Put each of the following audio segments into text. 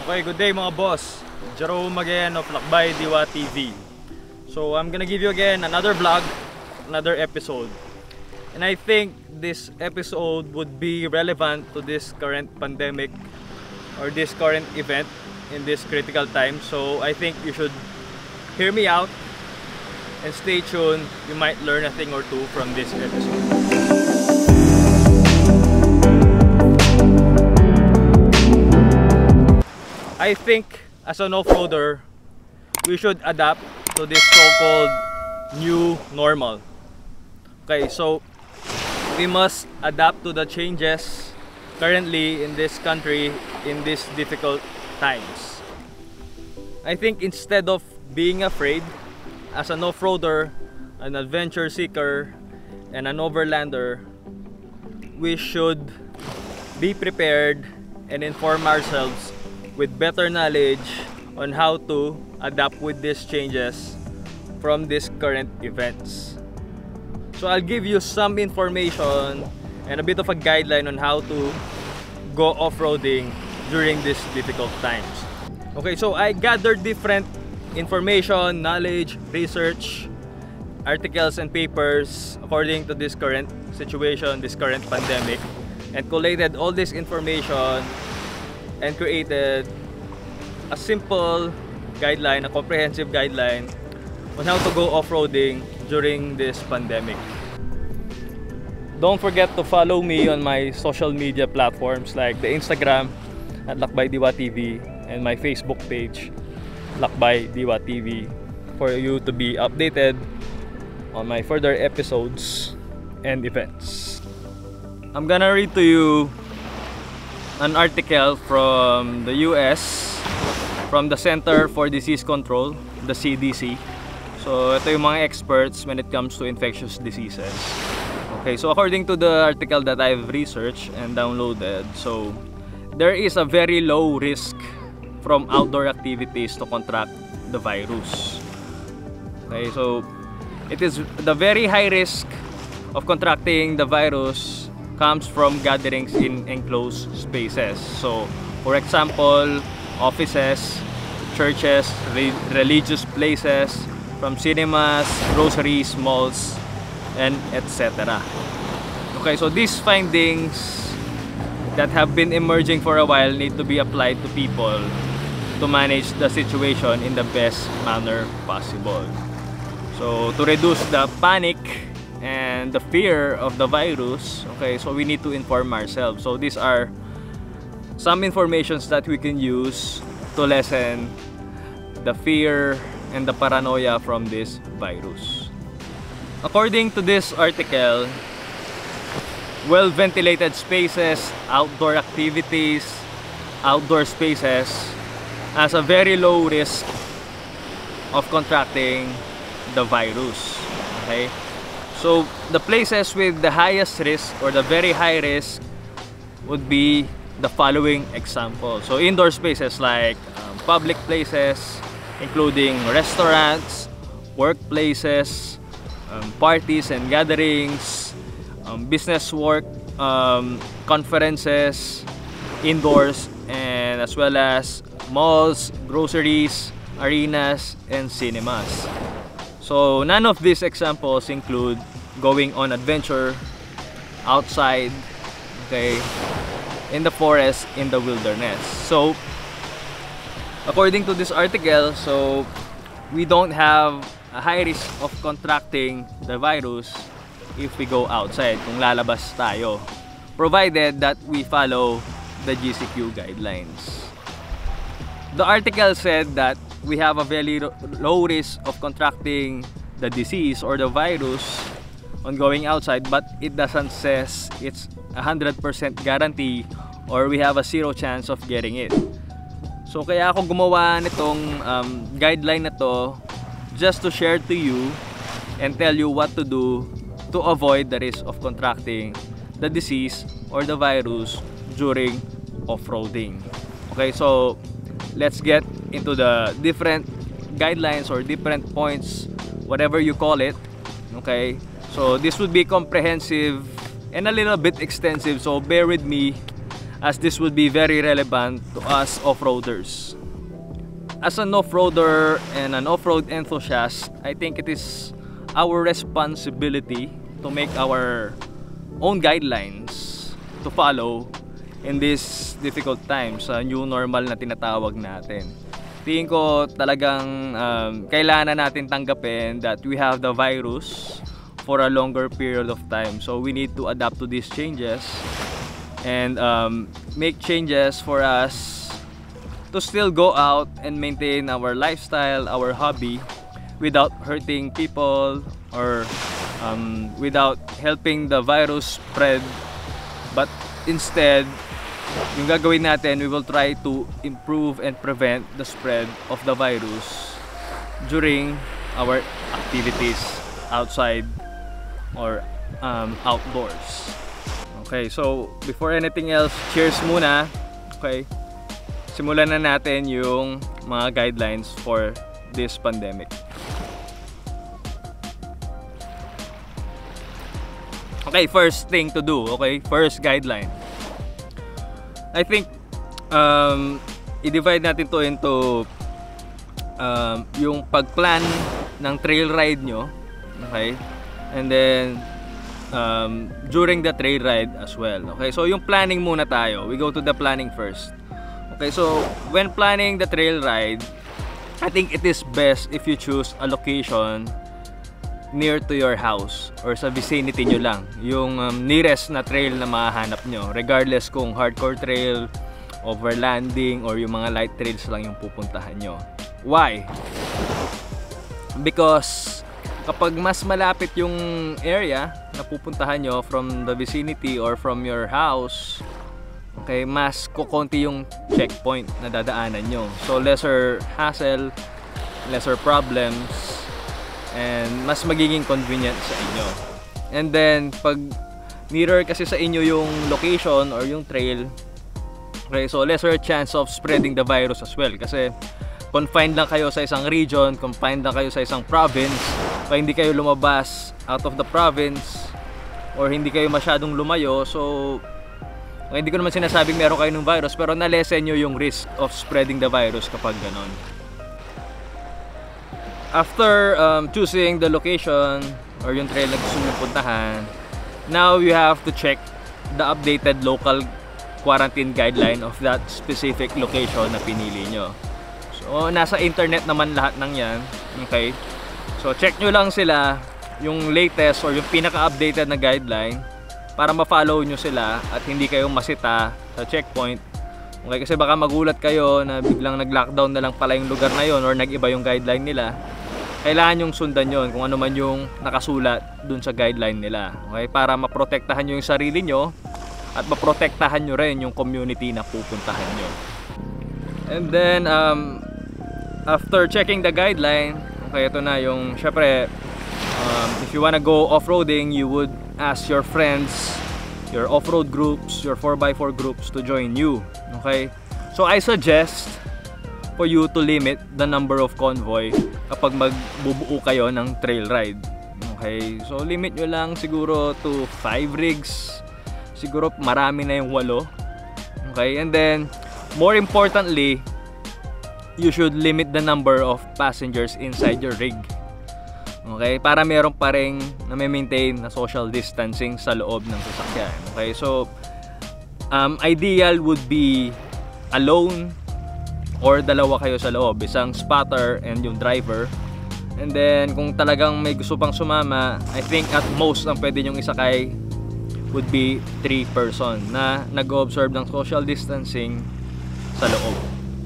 Okay, good day mga boss. Jerome again of Lakbay Diwa TV. So I'm gonna give you again another vlog, another episode. And I think this episode would be relevant to this current pandemic or this current event in this critical time. So I think you should hear me out and stay tuned. You might learn a thing or two from this episode. I think as an off-roader, we should adapt to this so-called new normal. Okay, so we must adapt to the changes currently in this country in these difficult times. I think instead of being afraid, as an off-roader, an adventure seeker, and an overlander, we should be prepared and inform ourselves with better knowledge on how to adapt with these changes from these current events. So I'll give you some information and a bit of a guideline on how to go off-roading during these difficult times. Okay, so I gathered different information, knowledge, research, articles and papers according to this current situation, this current pandemic, and collated all this information and created a simple guideline, a comprehensive guideline on how to go off-roading during this pandemic. Don't forget to follow me on my social media platforms like the Instagram at Lakbay Diwa TV and my Facebook page Lakbay Diwa TV for you to be updated on my further episodes and events. I'm gonna read to you an article from the US, from the Center for Disease Control, the CDC. So ito yung mga experts when it comes to infectious diseases. Okay, so according to the article that I've researched and downloaded, so there is a very low risk from outdoor activities to contract the virus. Okay, so it is the very high risk of contracting the virus comes from gatherings in enclosed spaces. So for example, offices, churches, religious places, from cinemas, groceries, malls, and etc. Okay, so these findings that have been emerging for a while need to be applied to people to manage the situation in the best manner possible. So to reduce the panic and the fear of the virus, okay, so we need to inform ourselves. So these are some informations that we can use to lessen the fear and the paranoia from this virus. According to this article, well-ventilated spaces, outdoor activities, outdoor spaces has a very low risk of contracting the virus. Okay? So the places with the highest risk or the very high risk would be the following example. So indoor spaces like public places, including restaurants, workplaces, parties and gatherings, business work, conferences, indoors, and as well as malls, groceries, arenas, and cinemas. So none of these examples include going on adventure outside, okay, in the forest, in the wilderness. So according to this article, so we don't have a high risk of contracting the virus if we go outside, kung lalabas tayo, provided that we follow the GCQ guidelines. The article said that we have a very low risk of contracting the disease or the virus on going outside, but it doesn't says it's 100% guarantee or we have a 0 chance of getting it. So kaya ako gumawa nitong guideline na to just to share to you and tell you what to do to avoid the risk of contracting the disease or the virus during off-roading. Okay, so let's get into the different guidelines or different points, whatever you call it. Okay, so this would be comprehensive and a little bit extensive, so bear with me as this would be very relevant to us off-roaders. As an off-roader and an off-road enthusiast, I think it is our responsibility to make our own guidelines to follow in these difficult times, new normal na tinatawag natin. Tingin ko talagang kailangan natin tanggapin that we have the virus for a longer period of time. So we need to adapt to these changes and make changes for us to still go out and maintain our lifestyle, our hobby, without hurting people or without helping the virus spread. But instead, yung gagawin natin, we will try to improve and prevent the spread of the virus during our activities outside or outdoors. Okay, so before anything else, cheers muna. Okay, simulan na natin yung mga guidelines for this pandemic. Okay, first thing to do, okay, first guideline. I think i-divide natin to into yung pag-plan ng trail ride nyo, okay, and then during the trail ride as well. Okay, so yung planning muna tayo. We go to the planning first. Okay, so when planning the trail ride, I think it is best if you choose a location near to your house or sa vicinity nyo lang, yung nearest na trail na mahanap nyo, regardless kung hardcore trail, overlanding, or yung mga light trails lang yung pupuntahan nyo. Why? Because kapag mas malapit yung area na pupuntahan nyo from the vicinity or from your house, okay, mas kukonti yung checkpoint na dadaanan nyo. So lesser hassle, lesser problems, and mas magiging convenient sa inyo. And then pag nearer kasi sa inyo yung location or yung trail, okay, so lesser chance of spreading the virus as well, kasi confined lang kayo sa isang region, confined lang kayo sa isang province. Kaya hindi kayo lumabas out of the province or hindi kayo masyadong lumayo, so hindi ko naman sinasabing meron kayo ng virus, pero na-lessen nyo yung risk of spreading the virus kapag ganon. After choosing the location or yung trail na gusto nyo puntahan, now you have to check the updated local quarantine guideline of that specific location na pinili nyo. So nasa internet naman lahat ng yan, okay? So check nyo lang sila, yung latest or yung pinaka-updated na guideline, para ma-follow nyo sila at hindi kayong masita sa checkpoint. Okay, kasi baka magulat kayo na biglang nag-lockdown na lang pala yung lugar na yon or nag-iba yung guideline nila. Kailangan yung sundan yon kung ano man yung nakasulat dun sa guideline nila. Okay, para maprotektahan nyo yung sarili nyo at maprotektahan nyo rin yung community na pupuntahan nyo. And then after checking the guideline, okay, ito na yung syempre if you wanna go off-roading, you would ask your friends, your off-road groups, your 4x4 groups to join you. Okay, so I suggest for you to limit the number of convoy kapag magbubuo kayo ng trail ride. Okay, so limit nyo lang siguro to 5 rigs. Siguro marami na yung 8. Okay, and then more importantly, you should limit the number of passengers inside your rig. Okay, para meron pa ring na-maintain na social distancing sa loob ng sasakyan. Okay, so ideal would be alone or dalawa kayo sa loob, isang spotter and yung driver. And then kung talagang may gusto pang sumama, I think at most ang pwede nyong isakay would be 3 person na nag-observe ng social distancing sa loob.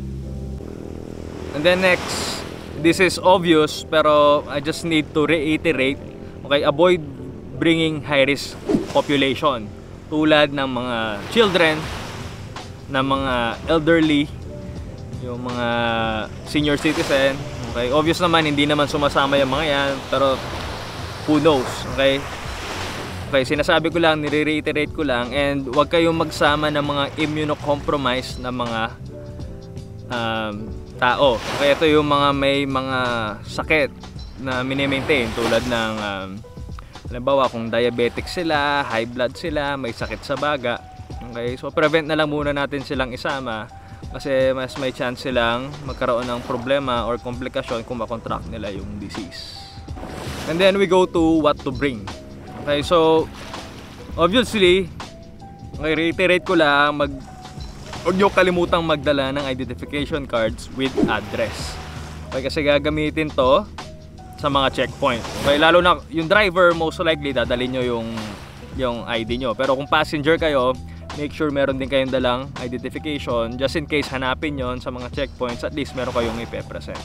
And then next, this is obvious pero I just need to reiterate, okay, avoid bringing high-risk population tulad ng mga children, ng mga elderly, yung mga senior citizen. Okay, obvious naman hindi naman sumasama yung mga yan, pero who knows, okay? Okay, sinasabi ko lang, nire-reiterate ko lang, and huwag kayong magsama ng mga immunocompromised na mga tao. Okay, ito yung mga may mga sakit na mini-maintain tulad ng halimbawa kung diabetic sila, high blood sila, may sakit sa baga. Okay, so prevent na lang muna natin silang isama kasi mas may chance silang magkaroon ng problema or komplikasyon kung makontract nila yung disease. And then we go to what to bring. Okay, so obviously, okay, reiterate ko lang, huwag nyo kalimutang magdala ng identification cards with address. Okay, kasi gagamitin to sa mga checkpoint. Okay, lalo na yung driver, most likely dadalhin nyo yung ID nyo. Pero kung passenger kayo, make sure meron din kayong dalang identification just in case hanapin yon sa mga checkpoints, at least meron kayong ipe-present.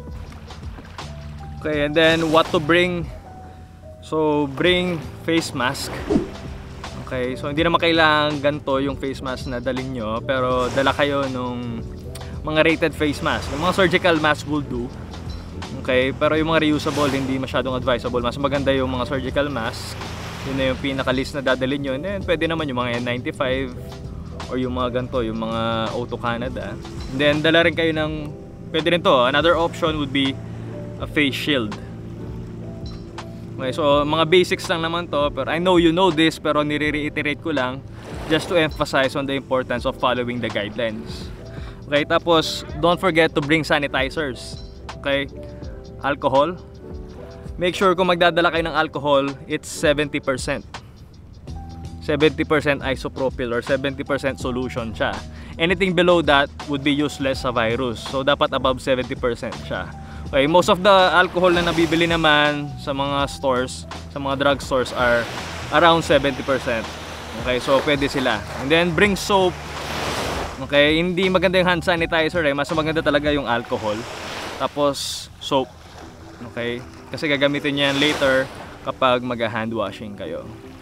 Okay, and then what to bring. So bring face mask. Okay, so hindi naman kailangan ganito yung face mask na dalhin nyo, pero dala kayo nung mga rated face mask. Yung mga surgical mask will do. Okay, pero yung mga reusable hindi masyadong advisable. Mas maganda yung mga surgical mask. Yun na yung pinaka-list na dadalhin nyo. And then pwede naman yung mga N95 or yung mga ganito, yung mga Auto Canada. And then dala rin kayo ng, pwede rin to, another option would be a face shield. Okay, so mga basics lang naman to, pero I know you know this, pero nire-reiterate ko lang just to emphasize on the importance of following the guidelines. Okay, tapos don't forget to bring sanitizers. Okay, alcohol. Make sure kung magdadala kayo ng alcohol, it's 70%. 70% isopropyl or 70% solution siya. Anything below that would be useless sa virus. So dapat above 70% siya. Okay, most of the alcohol na nabibili naman sa mga stores, sa mga drug stores are around 70%. Okay, so pwede sila. And then bring soap. Okay, hindi maganda yung hand sanitizer mas maganda talaga yung alcohol. Tapos soap. Okay, kasi gagamitin niya yan later kapag mag-hand washing kayo.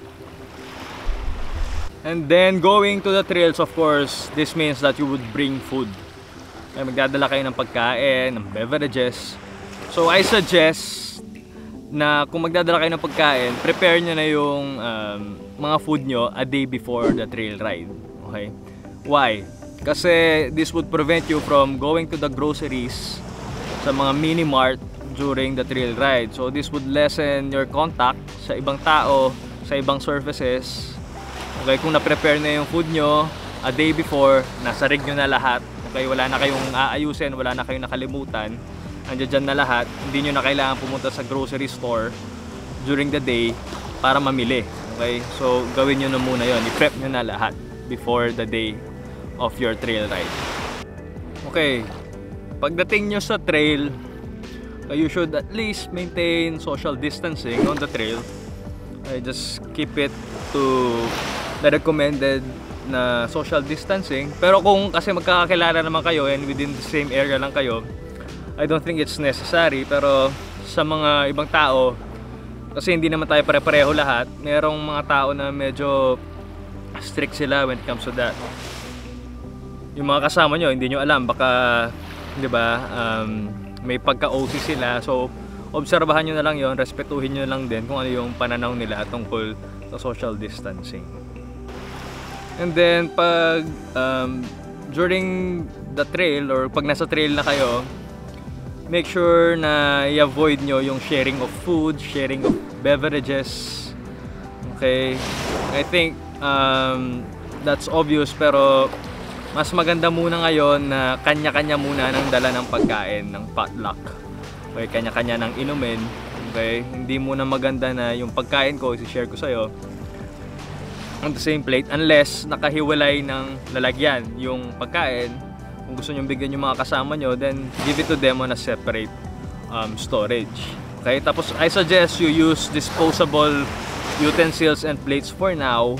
And then going to the trails, of course, this means that you would bring food. Okay, magdadala kayo ng pagkain, ng beverages. So I suggest na kung magdadala kayo ng pagkain, prepare nyo na yung mga food nyo a day before the trail ride. Okay? Why? Kasi this would prevent you from going to the groceries sa mga mini mart during the trail ride. So this would lessen your contact sa ibang tao, sa ibang surfaces. Okay, kung na-prepare na yung food nyo a day before, nasa rig nyo na lahat. Okay, wala na kayong aayusin, wala na kayong nakalimutan. Andiyan na lahat. Hindi nyo na kailangan pumunta sa grocery store during the day para mamili. Okay, so gawin nyo na muna yon. I-prep nyo na lahat before the day of your trail ride. Okay, pagdating nyo sa trail, you should at least maintain social distancing on the trail. Just keep it to the recommended na social distancing. Pero kung kasi magkakakilala naman kayo and within the same area lang kayo, I don't think it's necessary. Pero sa mga ibang tao, kasi hindi naman tayo pare-pareho lahat, merong mga tao na medyo strict sila when it comes to that. Yung mga kasama nyo, hindi nyo alam, baka, di ba, may pagka-OC sila. So obserbahan nyo na lang yon, respetuhin nyo lang din kung ano yung pananaw nila tungkol sa social distancing. And then pag during the trail or pag nasa trail na kayo, make sure na i-avoid nyo yung sharing of food, sharing of beverages. Okay, I think that's obvious, pero mas maganda muna ngayon na kanya-kanya muna ng dala ng pagkain, ng potluck. Okay, kanya-kanya ng inumin. Okay, hindi muna maganda na yung pagkain ko i-share ko sa'yo on the same plate unless nakahiwalay ng lalagyan yung pagkain. Kung gusto nyo bigyan yung mga kasama nyo, then give it to them on a separate storage. Okay, tapos I suggest you use disposable utensils and plates for now.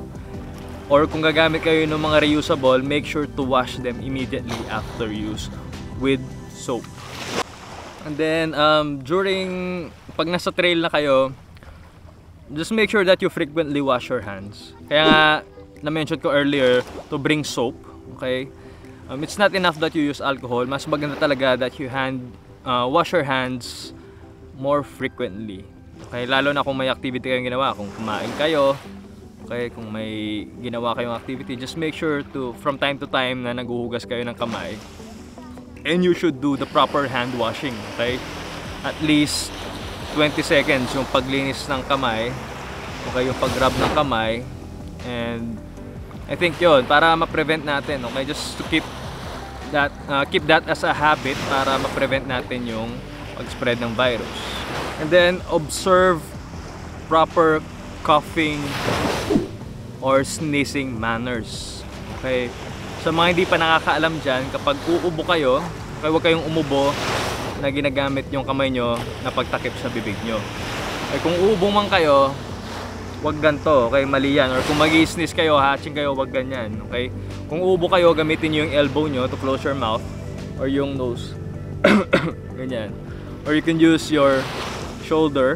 Or kung gagamit kayo ng mga reusable, make sure to wash them immediately after use with soap. And then during pag nasa trail na kayo, just make sure that you frequently wash your hands. Kaya nga na-mention ko earlier to bring soap. Okay, it's not enough that you use alcohol. Mas maganda talaga that you wash your hands more frequently. Okay, lalo na kung may activity kayong ginawa, kung kumain kayo. Okay, kung may ginawa kayong activity, just make sure to from time to time na naghuhugas kayo ng kamay. And you should do the proper hand washing. Okay, at least 20 seconds yung paglinis ng kamay. Okay, yung pag-rub ng kamay. And I think yun, para ma-prevent natin, okay? Just to keep that as a habit para ma-prevent natin yung pag-spread ng virus. And then, observe proper coughing or sneezing manners. Okay? Sa mga hindi pa nakakaalam dyan, kapag uubo kayo, okay, huwag kayong umubo na ginagamit yung kamay nyo na pagtakip sa bibig nyo. Okay, kung uubo man kayo, wag ganito, okay? Mali yan. Or kung mag-i-sneeze kayo, hatching kayo, wag ganyan, okay? Kung uubo kayo, gamitin nyo yung elbow nyo to close your mouth or yung nose. Ganyan. Or you can use your shoulder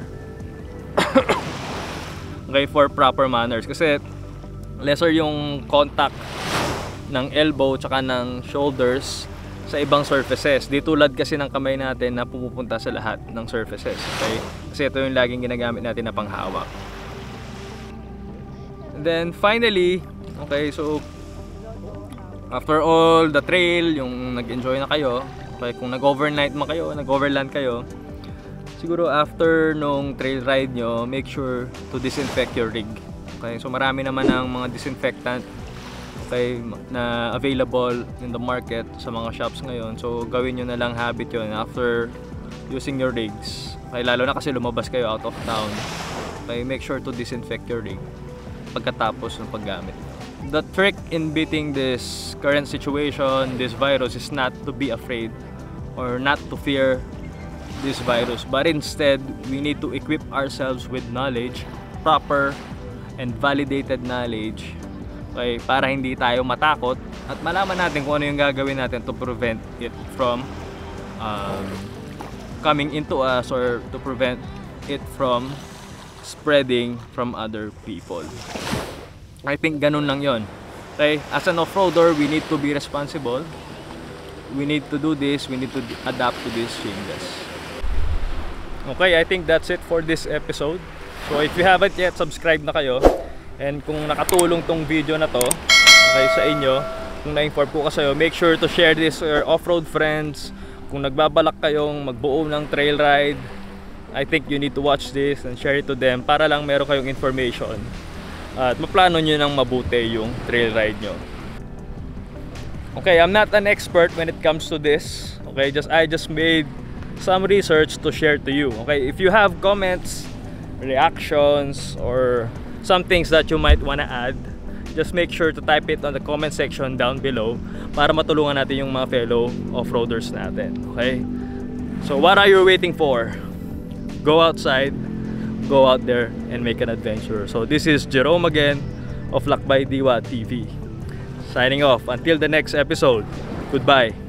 okay, for proper manners. Kasi lesser yung contact ng elbow tsaka ng shoulders sa ibang surfaces. Di tulad kasi ng kamay natin na pumupunta sa lahat ng surfaces, okay? Kasi ito yung laging ginagamit natin na panghawak. And then finally, okay, so after all the trail, yung nag-enjoy na kayo, okay, kung nag-overnight man kayo, nag-overland kayo, siguro after nung trail ride nyo, make sure to disinfect your rig. Okay, so marami naman ang mga disinfectant, okay, na available in the market sa mga shops ngayon. So gawin nyo na lang habit yun after using your rigs. Okay, lalo na kasi lumabas kayo out of town. Okay, make sure to disinfect your rig pagkatapos ng paggamit. The trick in beating this current situation, this virus, is not to be afraid or not to fear this virus, but instead we need to equip ourselves with knowledge, proper and validated knowledge, okay, para hindi tayo matakot at malaman natin kung ano yung gagawin natin to prevent it from coming into us or to prevent it from spreading from other people. I think ganun lang yon. Okay, as an off-roader, we need to be responsible. We need to do this, we need to adapt to these changes. Okay, I think that's it for this episode. So if you haven't yet, subscribe na kayo. And kung nakatulong tong video na to, okay, sa inyo, kung na-inform po kayo, make sure to share this to your off-road friends. Kung nagbabalak kayong magbuo ng trail ride, I think you need to watch this and share it to them para lang meron kayong information at maplano nyo ng mabuti yung trail ride nyo. Okay, I'm not an expert when it comes to this. Okay, I just made some research to share to you. Okay, if you have comments, reactions, or some things that you might want to add, just make sure to type it on the comment section down below para matulungan natin yung mga fellow off-roaders natin. Okay, so what are you waiting for? Go outside, go out there and make an adventure. So this is Jerome again of Lakbay Diwa TV, signing off until the next episode. Goodbye.